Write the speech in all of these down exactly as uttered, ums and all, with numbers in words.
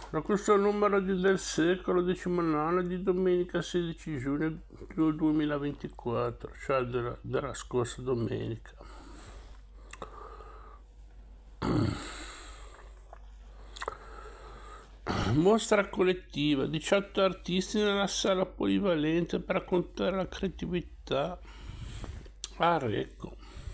Da questo numero di del secolo diciannove di domenica sedici giugno duemilaventiquattro, cioè della, della scorsa domenica. Mostra collettiva, diciotto artisti nella sala polivalente per raccontare la creatività a Recco.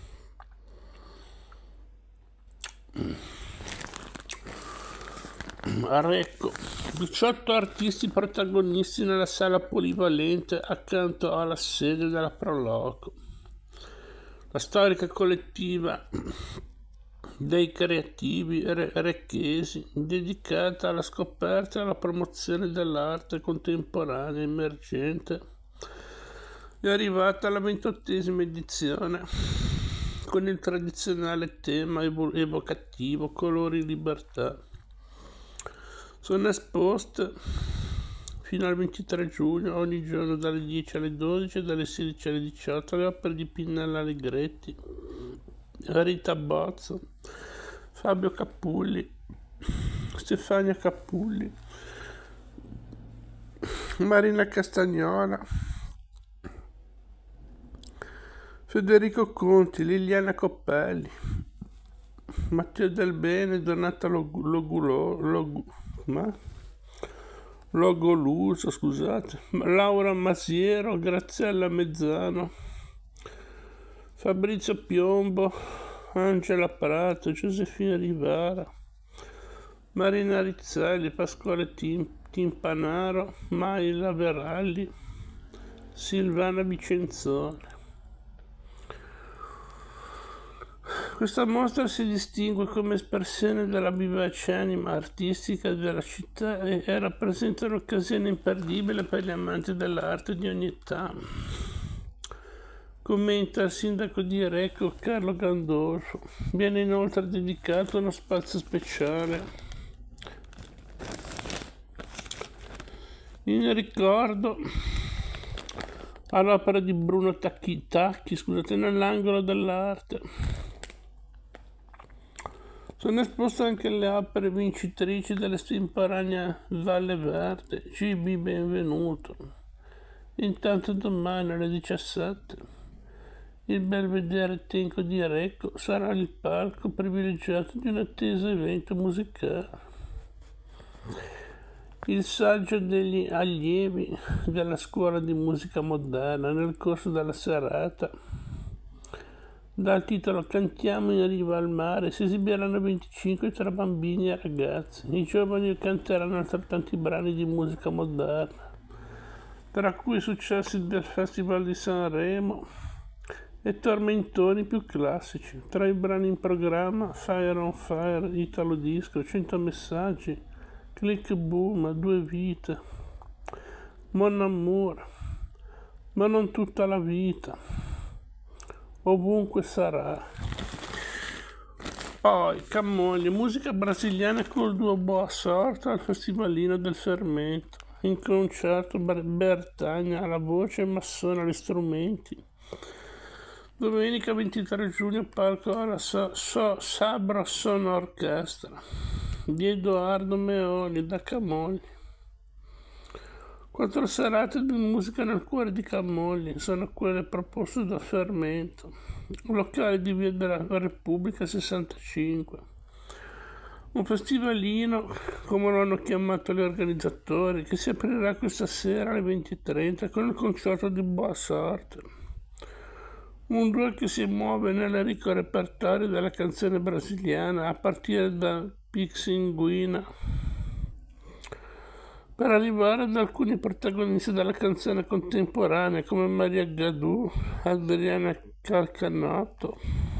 A Recco, diciotto artisti protagonisti nella sala polivalente accanto alla sede della Proloco. La storica collettiva dei creativi recchesi, dedicata alla scoperta e alla promozione dell'arte contemporanea emergente, è arrivata alla ventottesima edizione con il tradizionale tema evocativo Colori Libertà. Sono esposte fino al ventitré giugno, ogni giorno dalle dieci alle dodici e dalle sedici alle diciotto, le opere di Pinnella Allegretti, Rita Bozzo, Fabio Capulli, Stefania Capulli, Marina Castagnola, Federico Conti, Liliana Coppelli, Matteo Del Bene, Donata Logulo, Logu, ma? Logoluso, scusate, Laura Masiero, Graziella Mezzano, Fabrizio Piombo, Angela Prato, Giuseppina Rivara, Marina Rizzelli, Pasquale Tim, Timpanaro, Maila Veralli, Silvana Vicenzone. Questa mostra si distingue come espressione della vivace anima artistica della città e rappresenta un'occasione imperdibile per gli amanti dell'arte di ogni età. Commenta il sindaco di Recco Carlo Gandolfo. Viene inoltre dedicato uno spazio speciale in ricordo all'opera di Bruno Tacchi, Tacchi scusate, nell'angolo dell'arte. Sono esposte anche le opere vincitrici dell'estemporanea Valle Verde, C B Benvenuto. Intanto domani alle diciassette il Belvedere Tenco di Recco sarà il palco privilegiato di un atteso evento musicale. Il saggio degli allievi della scuola di musica moderna nel corso della serata dal titolo Cantiamo in riva al mare si esibiranno venticinque tra bambini e ragazzi. I giovani canteranno altrettanti brani di musica moderna, tra cui i successi del Festival di Sanremo e tormentoni più classici. Tra i brani in programma Fire on Fire, Italo Disco, cento messaggi, Click Boom, Due vite, Mon Amour, ma non tutta la vita, Ovunque sarà. Poi Camogli, musica brasiliana col duo Boa Sorte al Festivalino del Fermento. In concerto Bertagna alla voce, Massone agli strumenti. Domenica ventitré giugno palco alla so, so, Sabra Sono Orchestra di Edoardo Meoli da Camogli. Quattro serate di musica nel cuore di Camogli sono quelle proposte da Fermento, locale di Via della Repubblica sessantacinque. Un festivalino, come lo hanno chiamato gli organizzatori, che si aprirà questa sera alle venti e trenta con il concerto di Boa Sorte. Un duo che si muove nel ricco repertorio della canzone brasiliana a partire da Pixinguina, per arrivare ad alcuni protagonisti della canzone contemporanea come Maria Gadù, Adriana Calcanotto,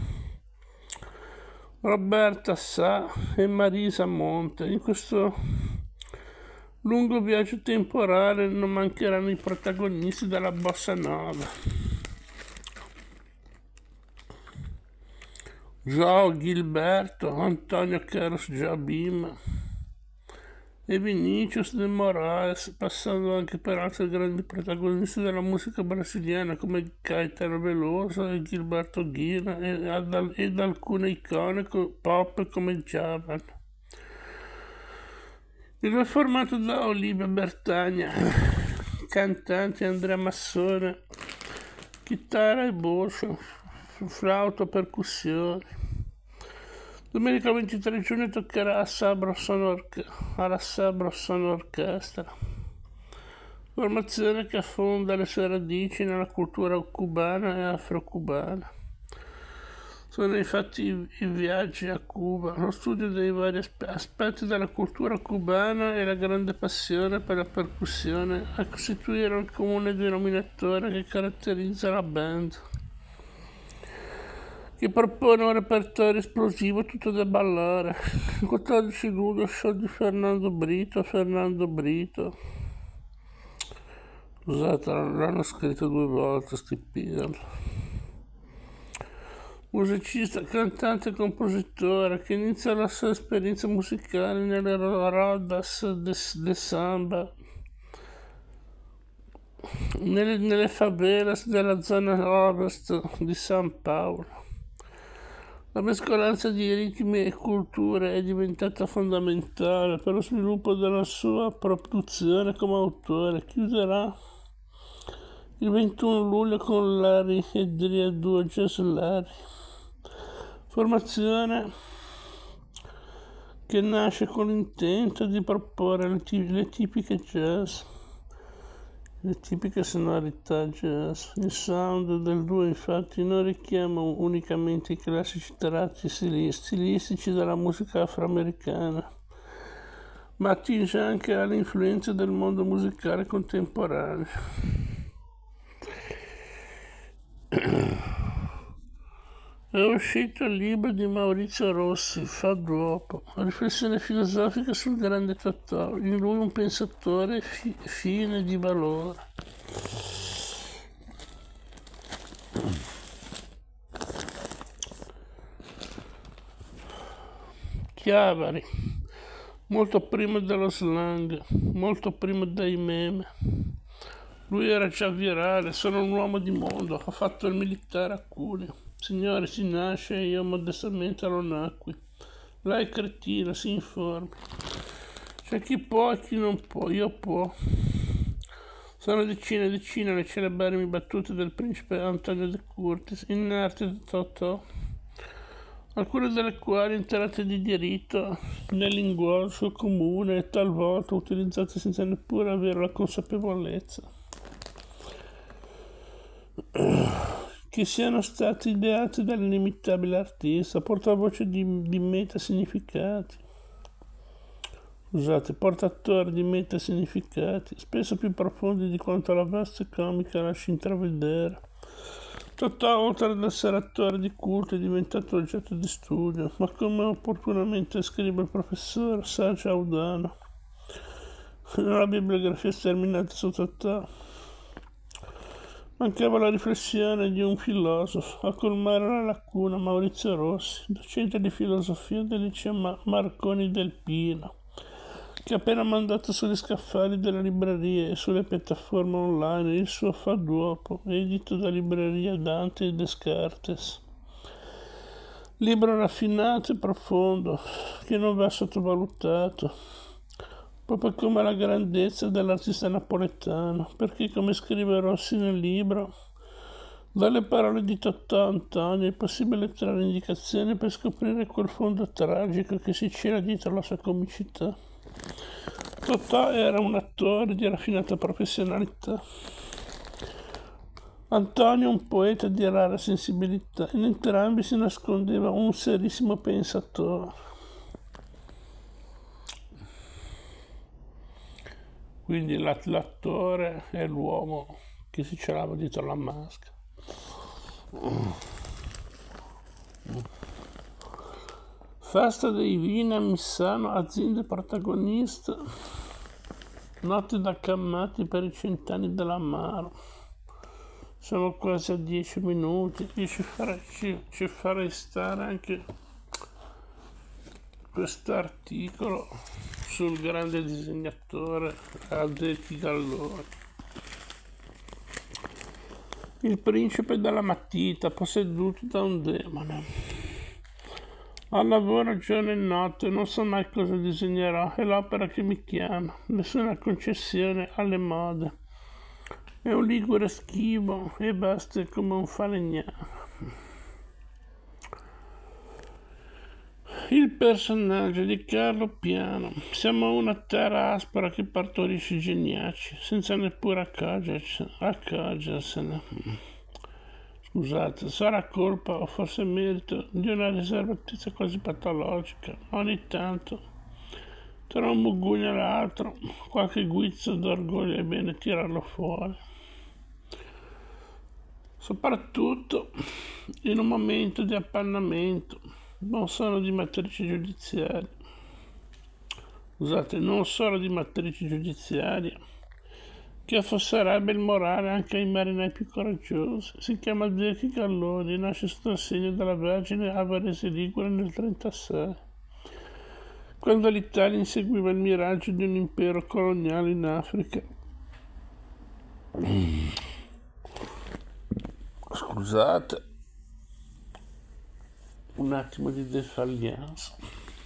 Roberta Sá e Marisa Monte. In questo lungo viaggio temporale non mancheranno i protagonisti della bossa nova: João Gilberto, Antonio Carlos Jobim e Vinícius de Moraes, passando anche per altri grandi protagonisti della musica brasiliana come Caetano Veloso e Gilberto Gina ed, ed alcune icone pop come Djavan. Il è formato da Olivia Bertagna, cantante Andrea Massone, chitarra e voce, flauto, percussioni. Domenica ventitré giugno toccherà a Sabro Sono alla Sabro Sono Orchestra, formazione che affonda le sue radici nella cultura cubana e afro-cubana. Sono infatti i, i viaggi a Cuba, lo studio dei vari aspe- aspetti della cultura cubana e la grande passione per la percussione a costituire il comune denominatore che caratterizza la band, che propone un repertorio esplosivo tutto da ballare. Il quattordici luglio show di Fernando Brito, Fernando Brito. Scusate, l'hanno scritto due volte sti Pirlo. Musicista, cantante e compositore che inizia la sua esperienza musicale nelle rodas de, de samba, nelle, nelle favelas della zona ovest di San Paolo. La mescolanza di ritmi e culture è diventata fondamentale per lo sviluppo della sua produzione come autore. Chiuderà il ventuno luglio con Larry e Dria Duo Jazz Larry, formazione che nasce con l'intento di proporre le, t- le tipiche jazz, le tipiche sonorità jazz. Il sound del duo infatti non richiama unicamente i classici tratti stilistici della musica afroamericana, ma attinge anche alle influenze del mondo musicale contemporaneo. È uscito il libro di Maurizio Rossi, Fa Duopo, riflessione filosofica sul grande Totò, in lui un pensatore fi- fine di valore. Chiavari, molto prima dello slang, molto prima dei meme. Lui era già virale, sono un uomo di mondo, ha fatto il militare a Cuneo. Signore, si nasce e io modestamente lo nacqui. Lei è cretina, si informi. C'è chi può e chi non può, io può. Sono decine e decine le celeberrimi battute del principe Antonio De Curtis in arte di Totò, alcune delle quali entrate di diritto nel linguaggio comune e talvolta utilizzate senza neppure avere la consapevolezza che siano stati ideati dall'inimitabile artista, portavoce di, di metasignificati, scusate, portatore di metasignificati, spesso più profondi di quanto la veste comica lascia intravedere. Totò, oltre ad essere attore di culto, è diventato oggetto di studio, ma come opportunamente scrive il professor Sergio Audano nella bibliografia sterminata su Totò, mancava la riflessione di un filosofo. A colmare la lacuna Maurizio Rossi, docente di filosofia del liceo Ma- Marconi del Pino, che ha appena mandato sugli scaffali delle librerie e sulle piattaforme online il suo Fa Duopo, edito da libreria Dante e Descartes. Libro raffinato e profondo, che non va sottovalutato, proprio come la grandezza dell'artista napoletano, perché, come scrive Rossi nel libro, dalle parole di Totò Antonio è possibile trarre indicazioni per scoprire quel fondo tragico che si cela dietro la sua comicità. Totò era un attore di raffinata professionalità, Antonio un poeta di rara sensibilità, in entrambi si nascondeva un serissimo pensatore. Quindi l'attore è l'uomo che si celava dietro la maschera. Festa dei vini a Missano, aziende protagoniste, notte da Cammati per i cent'anni dell'Amaro. Siamo quasi a dieci minuti, io ci farei, ci, ci farei stare anche quest'articolo sul grande disegnatore Adeti Galloni. Il principe della matita, posseduto da un demone. Al lavoro giorno e notte, non so mai cosa disegnerò, è l'opera che mi chiama, nessuna concessione alle mode. È un ligure schivo e basta come un falegname. Il personaggio di Carlo Piano. Siamo una terra aspra che partorisce geniaci, senza neppure accorgersene. Scusate, sarà colpa o forse merito di una riservatezza quasi patologica. Ogni tanto, tra un mugugno e l'altro, qualche guizzo d'orgoglio è bene tirarlo fuori. Soprattutto in un momento di appannamento. Non sono di matrice giudiziaria. Scusate, non solo di matrice giudiziaria, che affosserebbe il morale anche ai marinai più coraggiosi. Si chiama Zecchi Galloni, nasce sotto il segno della Vergine a Varese Ligure nel trentasei, quando l'Italia inseguiva il miraggio di un impero coloniale in Africa. Scusate, un attimo di defallianza.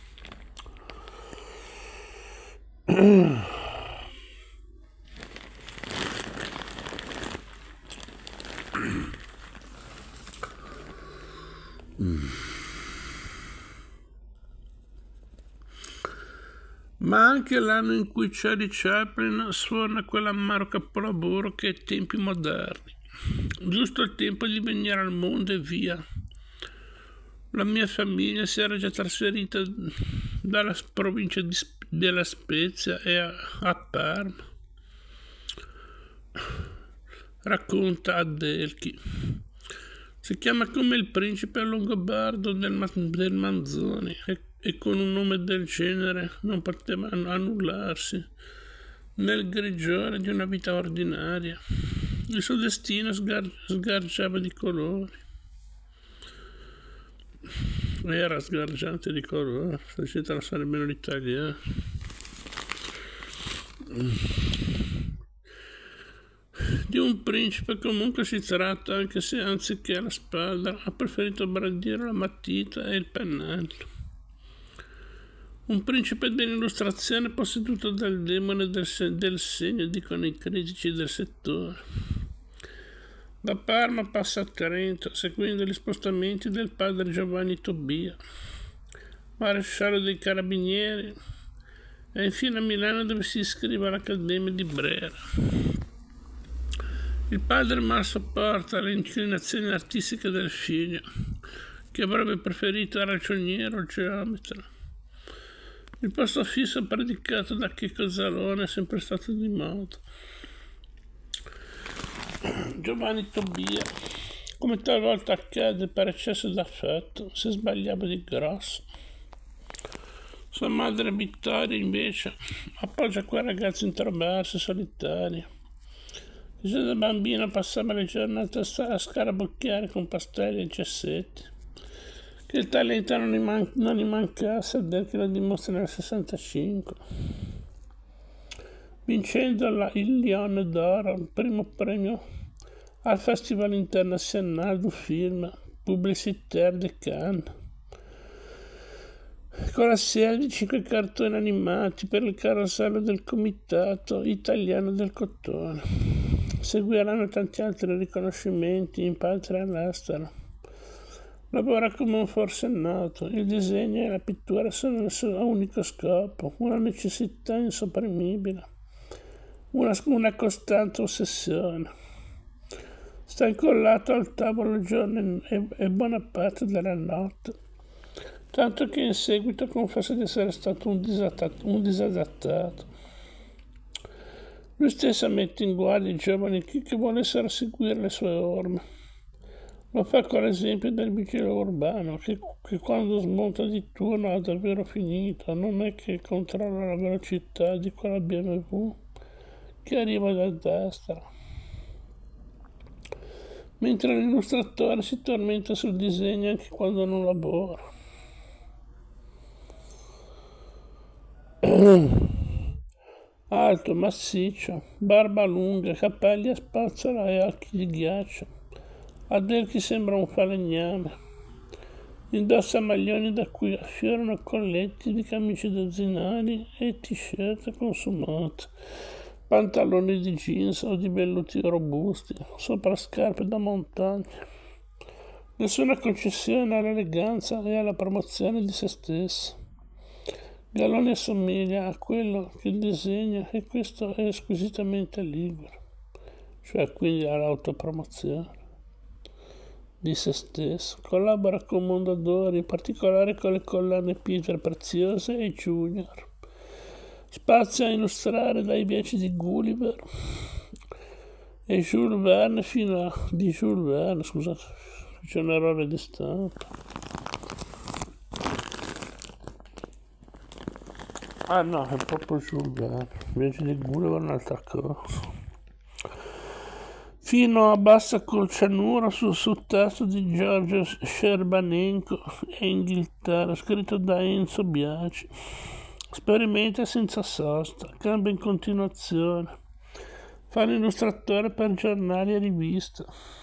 Ma anche l'anno in cui Charlie Chaplin sforna quell'ammaro capolavoro che è tempi moderni, giusto il tempo di venire al mondo e via. La mia famiglia si era già trasferita dalla provincia di, della Spezia e a, a Parma. Racconta Adelchi. Si chiama come il principe longobardo del, del Manzoni e, e con un nome del genere non poteva annullarsi nel grigiore di una vita ordinaria. Il suo destino sgar, sgargiava di colori. Era sgargiante di colore, se si sarebbe bene l'italiano. Di un principe comunque si tratta, anche se anziché la spada ha preferito brandire la matita e il pennello. Un principe dell'illustrazione posseduto dal demone del, se- del segno, dicono i critici del settore. Da Parma passa a Trento, seguendo gli spostamenti del padre Giovanni Tobia, maresciallo dei carabinieri, e infine a Milano, dove si iscrive all'Accademia di Brera. Il padre mal sopporta le inclinazioni artistiche del figlio, che avrebbe preferito ragioniere o geometra. Il posto fisso predicato da Checco Zalone è sempre stato di moda. Giovanni Tobia, come talvolta accade per eccesso d'affetto, si sbagliava di grosso. Sua madre Vittoria, invece, appoggia quel ragazzo introverso e solitario. Già da bambino passava le giornate a scarabocchiare con pastelli e gessetti. Che il talento non gli, man- non gli mancasse, a dire che lo dimostra nel sessantacinque. Vincendo la, il Lione d'Oro, il primo premio al Festival International du Film Publicitaire de Cannes, con la serie di cinque cartoni animati per il carosello del Comitato Italiano del Cotone. Seguiranno tanti altri riconoscimenti in patria e all'estero. Lavora come un forsennato. Il disegno e la pittura sono il suo unico scopo, una necessità insopprimibile, una, una costante ossessione. Sta incollato al tavolo giorno e, e buona parte della notte, tanto che in seguito confessa di essere stato un, disadattato, un disadattato. Lui stesso mette in guardia i giovani che, che volessero seguire le sue orme. Lo fa con l'esempio del vigile urbano, che, che quando smonta di turno ha davvero finito, non è che controlla la velocità di quella B M W che arriva da destra. Mentre l'illustratore si tormenta sul disegno anche quando non lavora. Alto, massiccio, barba lunga, capelli a spazzola e occhi di ghiaccio. Adelchi sembra un falegname. Indossa maglioni da cui affiorano colletti di camicie dozzinali e t-shirt consumate, pantaloni di jeans o di velluti robusti, sopra scarpe da montagna. Nessuna concessione all'eleganza e alla promozione di se stesso. Galloni assomiglia a quello che disegna e questo è squisitamente ligure, cioè quindi all'autopromozione di se stesso. Collabora con Mondadori, in particolare con le collane Peter Preziose e Junior. Spazia a illustrare dai viaggi di Gulliver e Jules Verne fino a... di Jules Verne, scusate, c'è un errore di stampa. Ah no, è proprio Jules Verne, viaggi di Gulliver è un'altra cosa. Fino a Bassa col cianuro sul sottesto di Giorgio Scerbanenko e Inghilterra, scritto da Enzo Biaci. Sperimenta senza sosta, cambia in continuazione. Fa l'illustratore per giornali e riviste.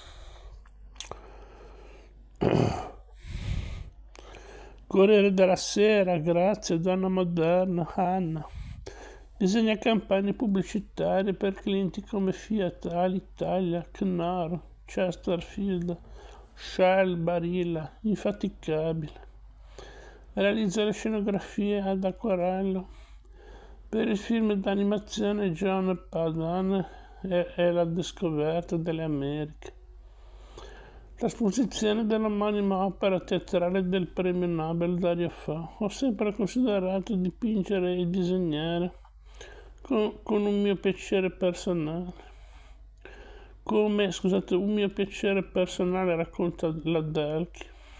Corriere della Sera, Grazia, Donna Moderna, Anna. Disegna campagne pubblicitarie per clienti come Fiat, Alitalia, Knorr, Chesterfield, Shell, Barilla, Infaticabile. Realizza le scenografie ad acquarello per il film d'animazione John Padman e, e la Descoperta delle Americhe. Trasposizione dell'omonima opera teatrale del premio Nobel Dario Fo. Ho sempre considerato dipingere e disegnare Con, con un mio piacere personale. Come, scusate, un mio piacere personale, racconta la Delchi.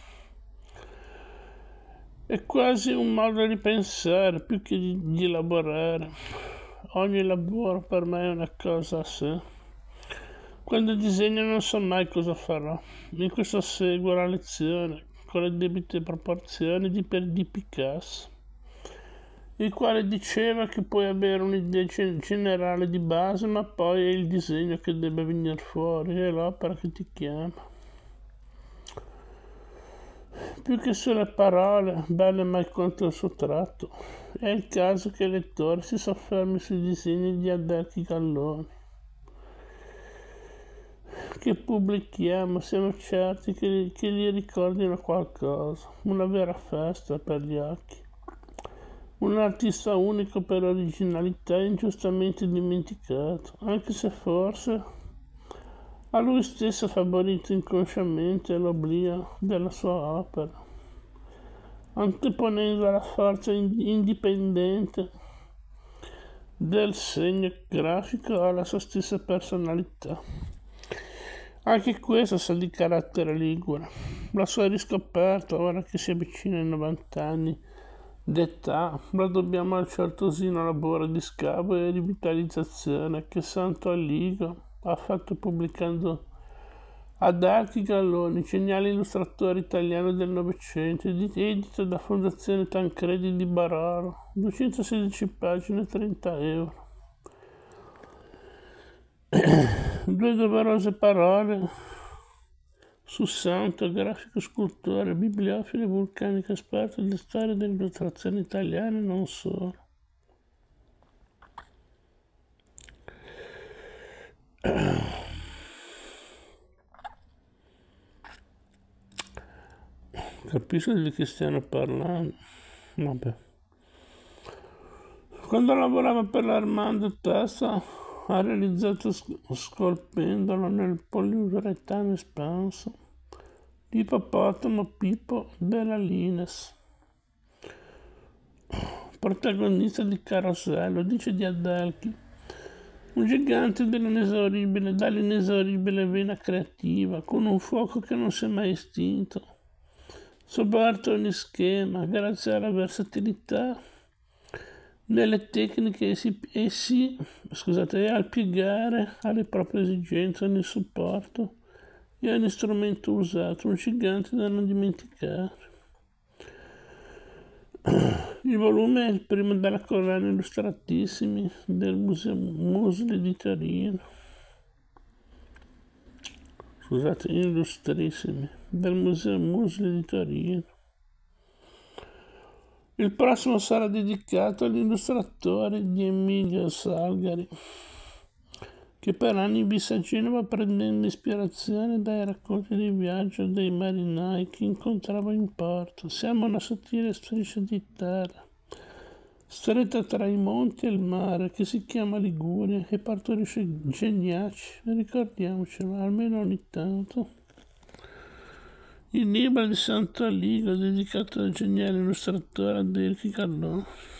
È quasi un modo di pensare più che di, di lavorare. Ogni lavoro per me è una cosa a sé. Quando disegno non so mai cosa farò. In questo seguo la lezione con le debite proporzioni di, di Picasso, il quale diceva che puoi avere un'idea generale di base, ma poi è il disegno che deve venire fuori, è l'opera che ti chiama. Più che sulle parole, belle mai quanto il suo tratto, è il caso che il lettore si soffermi sui disegni di Adelchi Galloni, che pubblichiamo, siamo certi che, che gli ricordino qualcosa, una vera festa per gli occhi. Un artista unico per originalità ingiustamente dimenticato, anche se forse a lui stesso favorito inconsciamente l'oblio della sua opera, anteponendo la forza indipendente del segno grafico alla sua stessa personalità. Anche questo sa di carattere ligure. La sua riscoperta, ora che si avvicina ai novanta anni d'età, la dobbiamo al certosino lavoro di scavo e rivitalizzazione che Santo Alligo ha fatto pubblicando Adelchi Galloni, geniale illustratore italiano del Novecento, edito da Fondazione Tancredi di Barolo, duecentosedici pagine, trenta euro. Due doverose parole su Santo, grafico scultore, bibliofilo vulcanico, esperto di storia dell'illustrazione italiana e non solo. Capisco di che stiano parlando. Vabbè. Quando lavorava per l'Armando Testa ha realizzato scolpendolo nel poliuretano espanso l'ippopotamo Pippo della Lines, protagonista di Carosello, dice di Adelchi, un gigante dell'inesauribile, dall'inesauribile vena creativa, con un fuoco che non si è mai estinto, sopporta ogni schema grazie alla versatilità nelle tecniche e si, e si scusate, e al piegare alle proprie esigenze ogni supporto e ogni strumento usato, un gigante da non dimenticare. Il volume è il primo della collana Illustratissimi del Museo Musli di Torino. Scusate, Illustrissimi del Museo Musli di Torino. Il prossimo sarà dedicato all'illustratore di Emilio Salgari, che per anni visse a Genova prendendo ispirazione dai racconti di viaggio dei marinai che incontrava in porto. Siamo una sottile striscia di terra, stretta tra i monti e il mare, che si chiama Liguria e partorisce geniaci, ricordiamocelo, almeno ogni tanto. Il libro di Sant'Aligo, dedicato al geniale illustratore Dirk Gallò.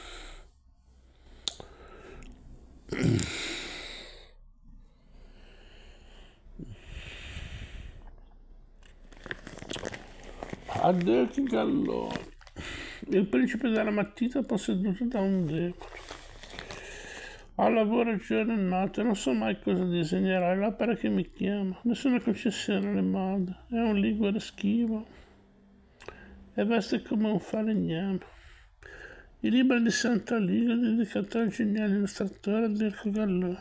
A Dirk Gallò, il principe della matita posseduto da un demone. Al lavoro giorno e notte, non so mai cosa disegnerà, è l'opera che mi chiama, nessuna concessione alle mode, è un ligure schivo e veste come un falegname. Il libro di Sant'Aligo è dedicato al geniale illustratore Dirk Gallò.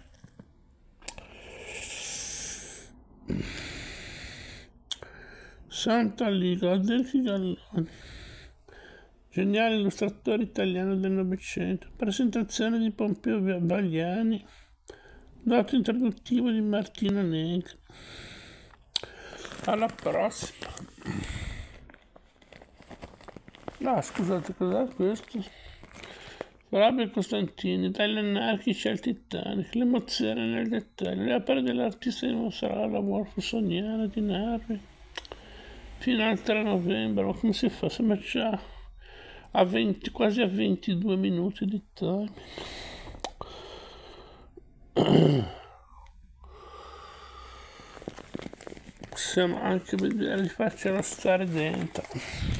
Sant'Aligo, Dirk Gallò, geniale illustratore italiano del Novecento, presentazione di Pompeo Bagliani, dato introduttivo di Martina Negri. Alla prossima. Ah, scusate, cos'è questo? Fabio Costantini, dagli anarchici al Titanic, l'emozione nel dettaglio, le opere dell'artista dimostrerà la Wolfsoniana di Narvi fino al tre novembre, ma come si fa? Sembra già a venti, quasi a ventidue minuti di time. Possiamo anche vedere di farcelo stare dentro.